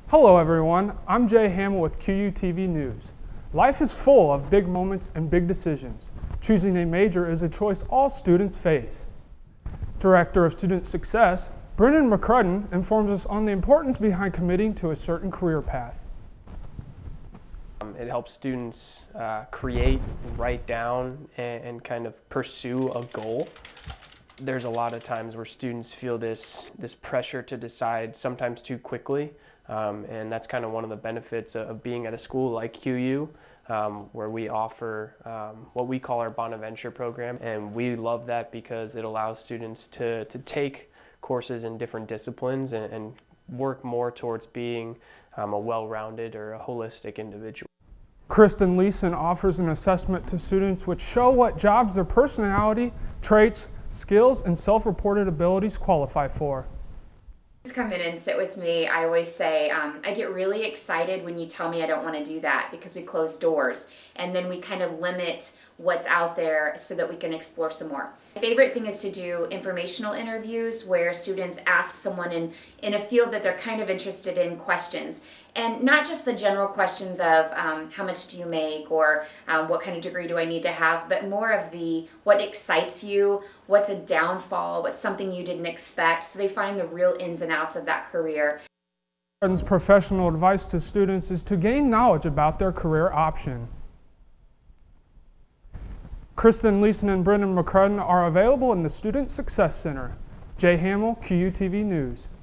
Hello everyone, I'm Jay Hamill with QUTV News. Life is full of big moments and big decisions. Choosing a major is a choice all students face. Director of Student Success, Brennan McCrudden, informs us on the importance behind committing to a certain career path. It helps students create, write down, and kind of pursue a goal. There's a lot of times where students feel this pressure to decide sometimes too quickly, and that's kind of one of the benefits of being at a school like QU, where we offer what we call our Bonaventure program, and we love that because it allows students to take courses in different disciplines and work more towards being a well-rounded or a holistic individual. Kristen Leeson offers an assessment to students which show what jobs their personality, traits, skills, and self-reported abilities qualify for. Come in and sit with me. I always say I get really excited when you tell me I don't want to do that, because we close doors and then we kind of limit what's out there so that we can explore some more. My favorite thing is to do informational interviews where students ask someone in a field that they're kind of interested in questions, and not just the general questions of how much do you make, or what kind of degree do I need to have, but more of the what excites you, what's a downfall, what's something you didn't expect, so they find the real ins and outs of that career. McCrudden's professional advice to students is to gain knowledge about their career option. Kristen Leeson and Brendan McCrudden are available in the Student Success Center. Jay Hamill, QUTV News.